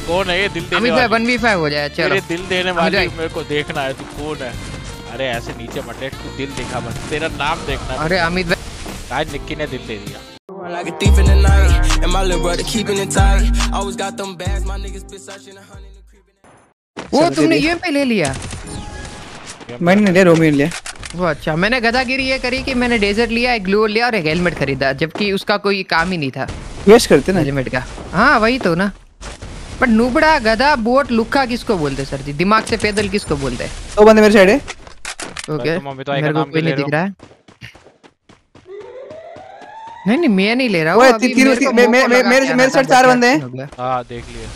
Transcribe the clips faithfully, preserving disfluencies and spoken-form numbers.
कौन है ये दिल देने अमित भाई वन वी फाइव हो जाए। चलो मेरे दिल देने वाली मेरे को देखना है, तू कौन है? अरे ऐसे नीचे मत लेट, तू दिल देखा बस, तेरा नाम देखना। अरे अमित भाई आज निक्की ने दिल दे दिया। वो तुमने ये पे ले लिया? मैंने ले रोमियो लिया। वो अच्छा, मैंने गधागिरी ये करी कि मैंने डेजर्ट लिया, एक ग्लू लिया और एक हेलमेट खरीदा, जबकि उसका कोई काम ही नहीं था। वेस्ट करते ना हेलमेट का। हाँ वही तो ना। पर नुबड़ा गधा बोट लुक्का किसको बोलते सर जी? दिमाग से पैदल किसको बोलते हैं? दो बंदे मेरे साइड है। ओके मेरे को कोई नहीं दिख रहा है। नहीं नहीं मैं नहीं ले रहा हूँ अभी। मेरे मेरे मेरे साइड चार बंदे हैं। हाँ देख लिए।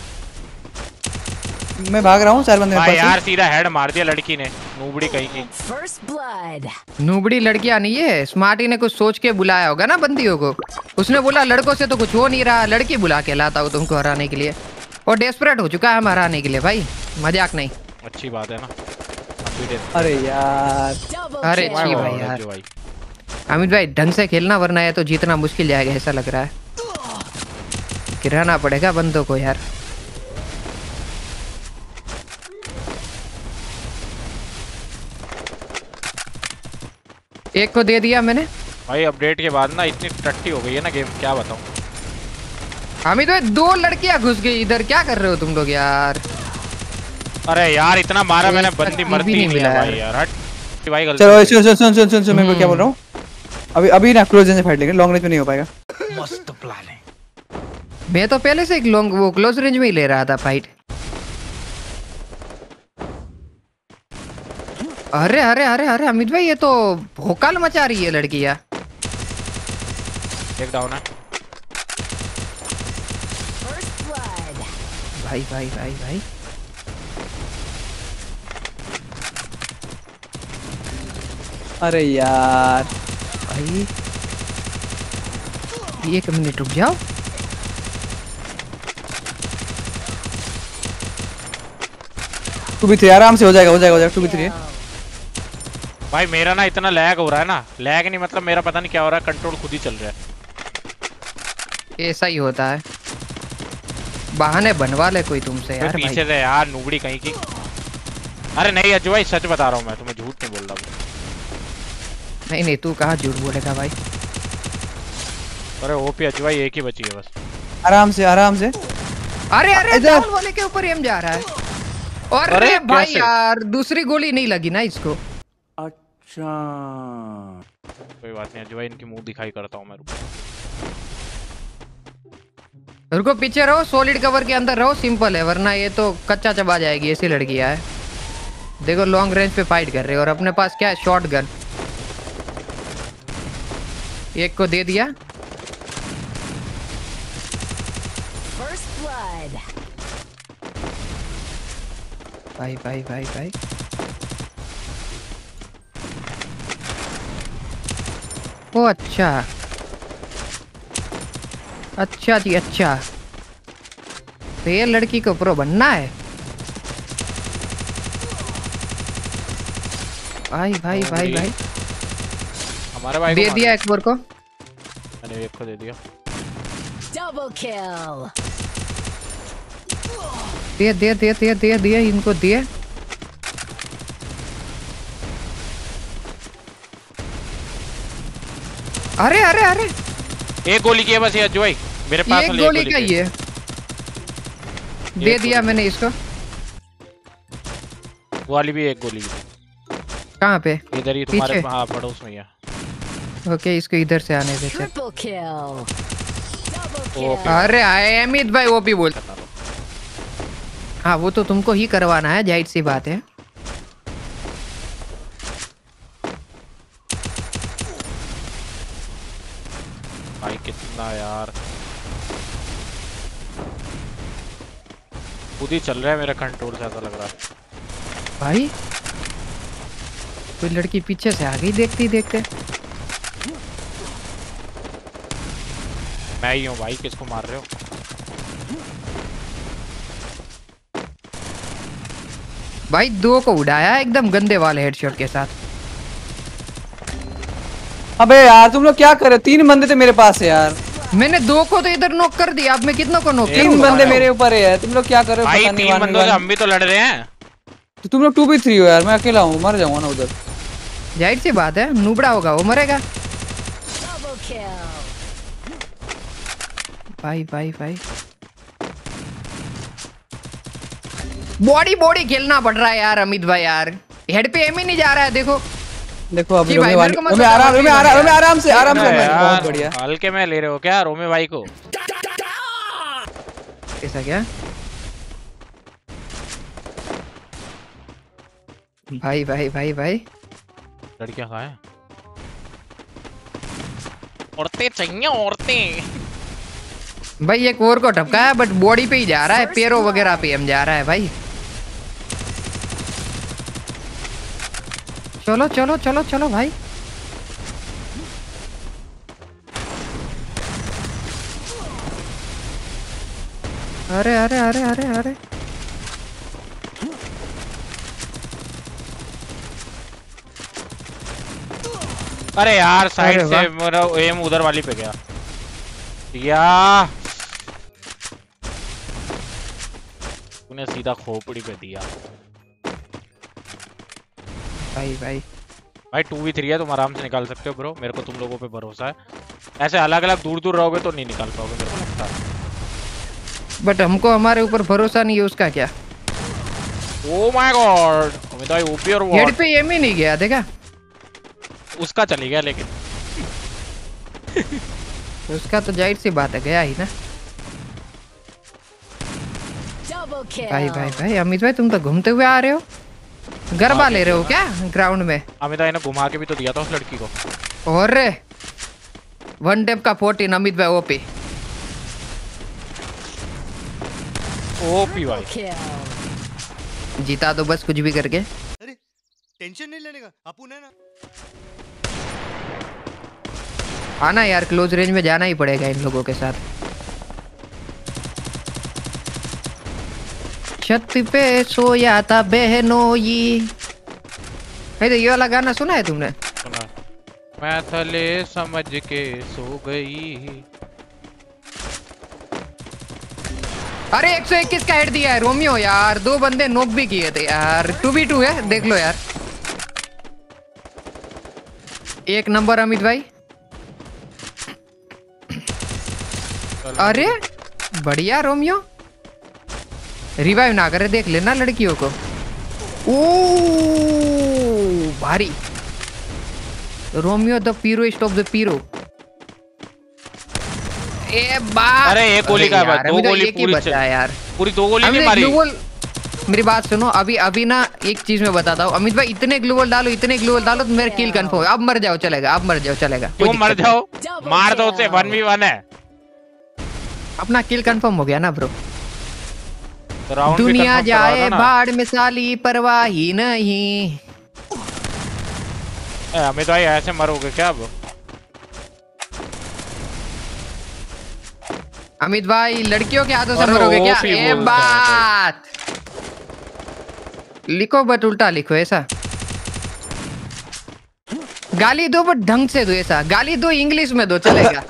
मैं भाग रहा हूँ, चार बंदे मेरे पास यार सीधा हेड मार दिया लड़की ने, नूबड़ी कहीं की। नूबड़ी लड़कियां नहीं है, स्मार्टी ने कुछ सोच के बुलाया होगा ना बंदियों को। उसने बोला लड़कों से तो कुछ हो नहीं रहा, लड़की बुला के लाता हूँ तुमको हराने के लिए, और डेस्परेट हो चुका है हम हराने के लिए भाई, मजाक नहीं। अच्छी बात है ना। अरे यार अरे अच्छी भाई यार। अमित भाई ढंग से खेलना वरना है तो जीतना मुश्किल जाएगा ऐसा लग रहा है। गिराना पड़ेगा बंदों को यार। एक को दे दिया मैंने भाई। अपडेट के बाद ना इतनी टट्टी हो गई है ना गेम, क्या बताऊं। अमित भाई दो लड़कियां घुस गई इधर, क्या कर रहे हो तुम लोग यार? अरे यार इतना मारा मैंने, बंदी मरती नहीं मिला भाई यार। हट भाई गलती। चलो सुन सुन सुन सुन सुन मैं क्या बोल रहा हूँ। अभी अभी ना क्लोज रेंज में फाइट लेंगे, लॉन्ग रेंज में नहीं हो पाएगा। मस्त प्लान है। मैं तो पहले से एक लॉन्ग वो क्लोज रेंज में ही ले रहा था फाइट। अरे अरे अरे अरे अमित भाई ये तो भोकाल मचा रही है लड़की यार। एक डाउन है भाई भाई भाई भाई। अरे यार भाई एक मिनट रुक जाओ। टू बी थ्री आराम से हो जाएगा, हो जाएगा, हो जाएगा। टू बी थ्री भाई। मेरा ना इतना लैग हो रहा है ना, लैग नहीं मतलब मेरा पता नहीं क्या हो रहा है, कंट्रोल खुद ही चल रहा है। ऐसा ही होता है, बहाने बनवा ले कोई तुमसे यार। पीछे से यार नूबड़ी कहीं की। अरे नहीं अजू भाई सच बता रहा हूँ मैं तुम्हें, झूठ नहीं बोल रहा। नहीं नहीं तू कहाँ झूठ बोलेगा भाई। अरे ओपी अजू भाई एक ही बची है बस। आराम से आराम से। अरे अरे डाउन वाले के ऊपर एम जा रहा है। और अरे भाई यार दूसरी गोली नहीं लगी ना इसको। अच्छा कोई बात नहीं अजू भाई, इनकी मुंह दिखाई करता हूँ मैं। रुको पीछे रहो, सॉलिड कवर के अंदर रहो, सिंपल है, वरना ये तो कच्चा चबा जाएगी। ऐसी लड़की है देखो, लॉन्ग रेंज पे फाइट कर रहे हो और अपने पास क्या है, शॉर्ट गन। एक को दे दिया। भाई भाई भाई भाई ओ अच्छा अच्छा जी अच्छा, तो ये लड़की को प्रो बनना है। भाई भाई भाई भाई हमारे भाई दे दिया एक बार को। मैंने एक को दे दिया। Double kill. दे दे दे दे दे दिया इनको दिए। अरे अरे अरे एक गोली की है बस ये अज्जू भाई मेरे पास। एक गोली का ही है, दे दिया मैंने इसको। वो वाली भी एक गोली की। कहाँ पे? इधर ही तुम्हारे हाँ पड़ोस में है। ओके इसको इधर से आने दे। ट्रिपल किल। अरे अमित भाई वो भी बोल। हाँ वो तो तुमको ही करवाना है, जाहिर सी बात है। भाई कितना यार खुद ही चल रहा है मेरा कंट्रोल से, ऐसा लग रहा है। भाई कोई लड़की पीछे से आ गई देखते ही देखते। मैं ही हूँ भाई, किसको मार रहे हो? भाई दो को उड़ाया एकदम गंदे वाले हेडशॉट के साथ। अबे यार तुम लोग क्या कर रहे हो? तीन बंदे थे मेरे पास यार। मैंने दो को तो इधर नॉक कर दिया, अब मैं कितनों को नॉक तीन करूंगा? बंदे मेरे ऊपर है, तुम लोग क्या कर रहे हो भाई पता नहीं। तीन one बंदों से one। हम भी तो लड़ रहे हैं। तो तुम लोग टू बी थ्री हो यार, मैं अकेला हूँ, मर जाऊंगा ना उधर। जाहिर सी बात है, नूबड़ा होगा वो मरेगा। Double kill. भाई भाई भाई बॉडी बॉडी खेलना पड़ रहा है यार अमित भाई यार, हेड पे एम ही नहीं जा रहा है। देखो देखो अभी जी भाई, रोमे मेरे को मत रोमे आराम बताओ, रोमे आराम रोमे आराम से आराम से अरे बहुत यार, बढ़िया। हल्के में ले रहे हो क्या रोमे भाई को? ऐसा क्या भाई भाई भाई भाई लड़कियां कहाँ हैं? औरतें चाहिए औरतें। भाई एक और को टपका है बट बॉडी पे ही जा रहा है, पैरों वगैरह पे हम जा रहा है भाई। चलो चलो चलो चलो भाई। अरे अरे अरे अरे अरे अरे यार साइड अरे से वाह। मेरा एम उधर वाली पे गया या तूने सीधा खोपड़ी पे दिया। भाई भाई भाई टू वी थ्री है, तुम आराम से निकाल सकते हो ब्रो, मेरे को तुम लोगों पे भरोसा है। ऐसे अलग अलग दूर दूर रहोगे तो नहीं निकाल पाओगे मेरे को लगता है। बट हमको हमारे ऊपर भरोसा नहीं है, उसका क्या? ओ माय गॉड अमित भाई ओपी और हेड व्हाट पे एम ही नहीं गया, देखा? उसका चली गया लेकिन उसका तो जाहिर सी बात है गया ही ना। Double kill. भाई भाई भाई अमित भाई तुम तो घूमते हुए आ रहे हो, गरबा ले रहे हो क्या ग्राउंड में? अमित भाई ने घुमा के भी तो दिया था उस लड़की को। और वन टेप का फोर्टीन अमित भाई ओपी। ओपी भाई Kill. जीता तो बस कुछ भी करके। अरे टेंशन नहीं लेने का, अपुन है ना। आना यार, क्लोज रेंज में जाना ही पड़ेगा इन लोगों के साथ। छत पे सोया था बहनोई। भाई तो ये वाला गाना सुना है तुमने? सुना मैं थले समझ के सो गई। अरे एक सौ इक्कीस का हेड दिया है रोमियो यार, दो बंदे नॉक भी किए थे यार। टू बी टू है, देख लो यार। एक नंबर अमित भाई। अरे बढ़िया रोमियो, रिवाइव ना करे, देख लेना लड़कियों को। ओ भारी Romeo the proest of the pro. ए बात, अरे एक गोली का है बस, दो गोली पूरी बचा है यार। पूरी दो गोली नहीं अमित मारी। ग्लूवल, मेरी बात सुनो अभी अभी ना, एक चीज मैं बताता हूँ अमित भाई, इतने ग्लूवल डालो इतने ग्लूवल डालो तो मेरे किल कंफर्म। अब मर जाओ चलेगा, अब मर जाओ चलेगा। कोई क्यों मर दिक्कत नहीं। जाओ, मार दो उसे, वन वी वन है। अपना किल कंफर्म हो गया ना ब्रो। तो राउंड भी दुनिया confirm करवा दो जाए ना। बाढ़ में साली परवाह ही नहीं। ए, अमित भाई ऐसे मरोगे क्या अब? अमित भाई लड़कियों के हाथों से अरे मरोगे क्या? ओपी ये बोलता है बात लिखो बट उल्टा लिखो। ऐसा गाली दो बट ढंग से दो, ऐसा गाली दो इंग्लिश में दो चलेगा।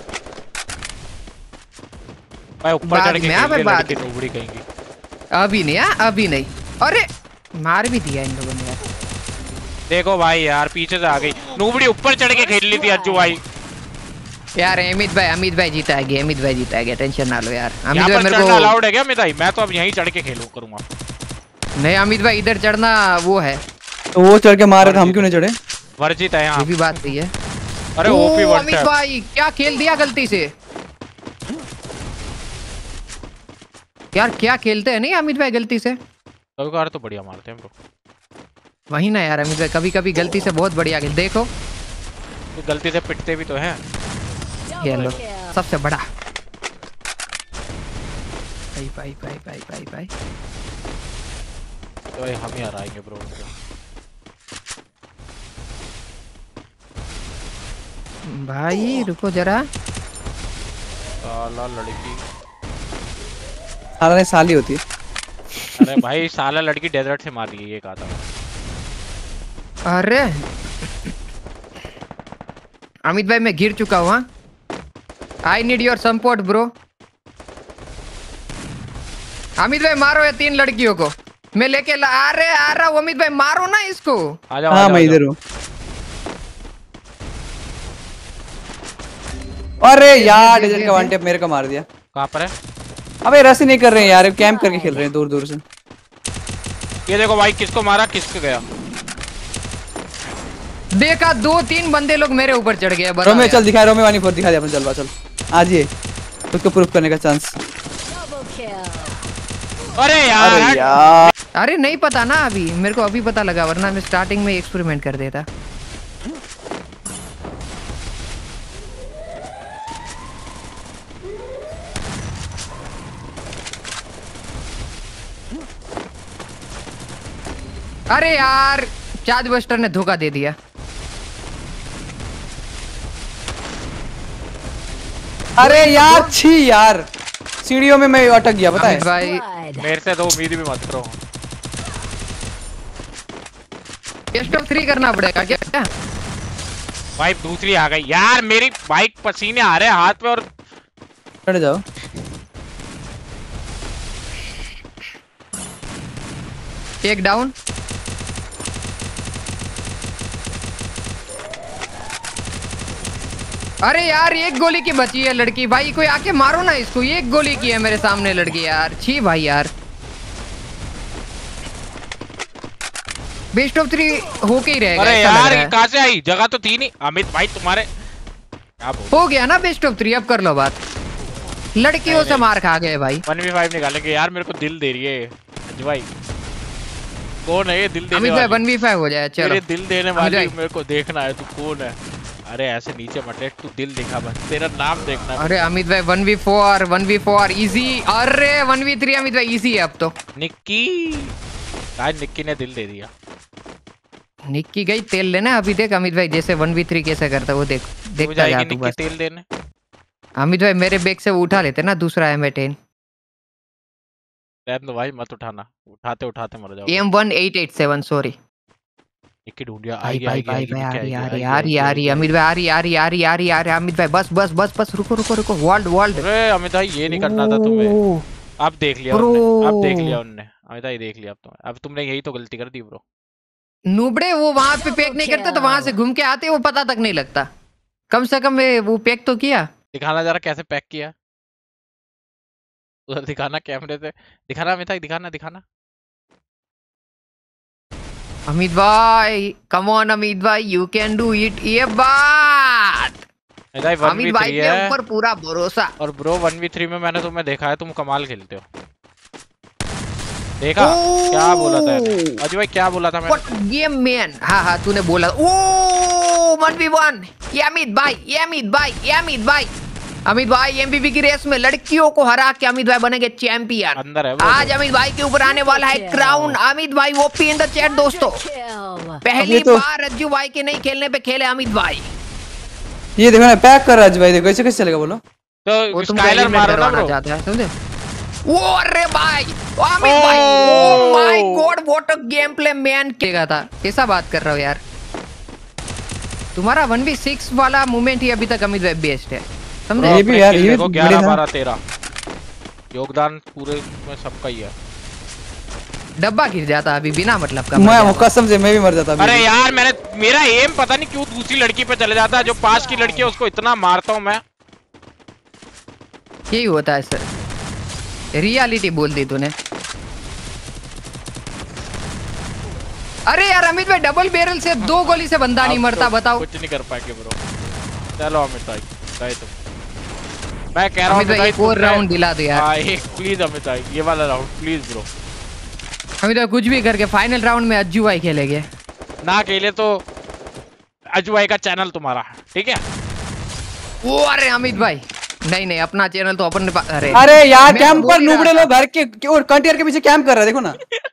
भाई ऊपर बाद चढ़ के में, खेल अबे ले, बाद लड़की में। टुकड़ी कहेंगी। अभी नहीं है, अभी नहीं। अरे मार भी दिया इन लोगों ने यार। देखो भाई यार पीछे से आ गई नूबड़ी, ऊपर चढ़ के खेल ली थी अज्जू भाई। यार अमित भाई अमित भाई जीता है, अमित भाई जीता है, टेंशन ना लो यार। अमित यहाँ भाई पर मेरे चढ़ना को अलाउड है क्या अमित भाई? मैं तो अब यहीं चढ़ के खेलू करूंगा। नहीं, अमित भाई इधर चढ़ना वो है। तो वो चढ़ के मार रहे थे, हम क्यों नहीं चढ़े? वर्जित है ये यहाँ। भी बात सही है। अरे ओ, ओपी वन अमित टैप। भाई क्या खेल दिया गलती से यार, क्या खेलते हैं नहीं अमित भाई गलती से। कभी कभार तो बढ़िया मारते हैं ब्रो। वही ना यार अमित भाई, कभी कभी गलती से बहुत बढ़िया खेल। देखो तो गलती से पिटते भी तो हैं। ये लो Double kill. सबसे बड़ा। भाई भाई भाई भाई भाई भाई तो भाई हम ही हराएंगे ब्रो। भाई रुको जरा। साला लड़की, साला ने साली होती है। अरे भाई साला लड़की डेजर्ट से मार रही है, ये कहा था। अरे अमित भाई मैं गिर चुका हूँ। हाँ? I need your support bro. Amit भाई मारो ये तीन लड़कियों को, मैं लेके ला आ रहे आ रहा हूँ। अमित भाई मारो ना इसको। आ जाओ, हाँ मैं इधर हूँ। अरे यार डेजर्ट का वन टैप मेरे को मार दिया। कहाँ पर है? अबे रसी नहीं कर रहे हैं यार, कैंप करके खेल रहे हैं दूर दूर से। ये देखो भाई किसको मारा किसको गया। देखा दो तीन बंदे लोग मेरे ऊपर चढ़ गए। रोमे चल दिखा, रोमे वानी फोर दिखा दे अपन, चल बा चल आज ये उसको प्रूफ करने का चांस। Double kill. अरे यार, अरे यार अरे नहीं पता ना अभी, मेरे को अभी पता लगा, वरना मैं स्टार्टिंग में एक्सपेरिमेंट कर देता। अरे यार चार्ज बस्टर ने धोखा दे दिया। अरे यार छी यार, सीढ़ियों में मैं अटक गया पता है भाई। Blood. मेरे से तो उम्मीद भी मत करो। बेस्ट ऑफ थ्री करना पड़ेगा क्या? क्या भाई दूसरी आ गई यार, मेरी बाइक पसीने आ रहे हैं हाथ पे। और चढ़ जाओ। एक डाउन। अरे यार एक गोली की बची है लड़की, भाई कोई आके मारो ना इसको। एक गोली की है मेरे सामने लड़की यार, छी भाई यार। बेस्ट ऑफ थ्री होके ही रहेगा। अरे ऐसा लग यार रहा ये है। कहाँ से आई? जगह तो थी नहीं। अमित भाई तुम्हारे क्या बोल, हो गया ना बेस्ट ऑफ थ्री, अब कर लो बात। लड़कियों से मार खा गए भाई। वन वी फाइव निकालेंगे यार। मेरे को दिल दे रही है अजय भाई। कौन है ये दिल देने अमित भाई वाली? वन वी फाइव हो जाए चलो। मेरे दिल देने वाली भाई। मेरे को देखना है, तू कौन है? अरे ऐसे नीचे मत लेट, तू दिल दिखा बस, तेरा नाम देखना है। अरे अमित भाई one v four one v four easy. अरे वन वी थ्री अमित भाई इजी है अब तो। निक्की, आज निक्की ने दिल दे दिया। निक्की गई तेल लेना अभी। देख अमित भाई जैसे वन वी थ्री कैसे करता है वो देख, तू देखता जाएगी जा तू निक्की बस। तेल देने? अमित भाई मेरे बैग से वो उठा लेते ना दूसरा एम टेन। रहने दो भाई, मत उठाना, उठाते उठाते मर जाओ। M one eight eight seven sorry. Nikki Dhundhiya भाई आई भाई आई भाई आई भाई आ रही आ रही निक्की आ रही आ रही अमित भाई आ रही आ रही आ रही आ रही आ रही अमित भाई बस बस बस बस रुको रुको रुको। World world. अरे अमित भाई ये नहीं करना था तुम्हें। अब देख लिया उनने, अब देख लिया उनने। अमित भाई देख लिया अब तुमने, अब तुमने यही तो गलती कर दी ब्रो। नुबड़े वो वहां पे पैक नहीं करते तो वहां से घूम के आते वो पता तक नहीं लगता। कम से कम वो पैक तो किया। दिखाना जरा कैसे पैक किया, उधर दिखाना कैमरे से दिखाना। अमित भाई दिखाना दिखाना। अमित भाई कम ऑन अमित भाई यू कैन डू इट। ये बात अमित भाई वन वी अमित भाई थ्री के है। ऊपर पूरा भरोसा। और ब्रो वन वी थ्री में मैंने तुम्हें देखा है, तुम कमाल खेलते हो। देखा क्या बोला था अजय भाई, क्या बोला था मैंने? What game man. हाँ हाँ तूने बोला। ओ वन वी वन। ये अमित भाई ये अमित भाई ये अमित भाई अमित भाई एमवीपी की रेस में लड़कियों को हरा के अमित भाई बनेंगे चैंपियन। अंदर है वो आज अमित भाई के ऊपर आने वाला है क्राउन। अमित भाई ओपी इन द चैट दोस्तों। Kill. पहली तो- बार रज्जू भाई के नहीं खेलने पे खेले अमित भाई। ये देखो ना पैक कर रहा है भाई, देखो ऐसे कैसे चलेगा बोलो। तो वो तुमको स्काइलर एलिमिनेट मारो ना करवाना ब्रो। चाहता है समझे। ओ अरे भाई अमित भाई oh my god what a game play man केगा था। कैसा बात कर रहा हो यार। तुम्हारा वन वी सिक्स वाला मूवमेंट ही अभी तक अमित भाई बेस्ट है समझे। ये भी यार, ये भी देखो बढ़िया ग्यारह था। बारह तेरह योगदान पूरे में सबका ही है। डब्बा गिर जाता अभी बिना मतलब का। मैं कसम से मैं भी मर जाता अभी। अरे यार मैंने मेरा एम पता नहीं क्यों दूसरी लड़की पे चले जाता है। जो पास की लड़की है उसको इतना मारता हूँ मैं। यही होता है सर, रियलिटी बोल दी तूने। अरे यार अमित भाई डबल बैरल से दो गोली से बंदा नहीं अब मरता तो बताओ। कुछ नहीं कर पाएंगे ब्रो। चलो अमित भाई गए तुम। मैं कह रहा हूँ अमित भाई एक और राउंड दिला दो यार। हाँ एक प्लीज अमित भाई, ये वाला राउंड प्लीज ब्रो। अमित भाई कुछ भी करके फाइनल राउंड में अज्जू भाई खेलेंगे ना खेले तो अज्जू भाई का चैनल तुम्हारा है ठीक है। ओ अरे अमित भाई नहीं नहीं अपना चैनल तो अपन ने पा- अरे अरे यार मैं कैंप तो पर बोल ही रहा नुबड़े था। लोग घर के और कंटेनर के पीछे कैंप कर रहा है देखो ना।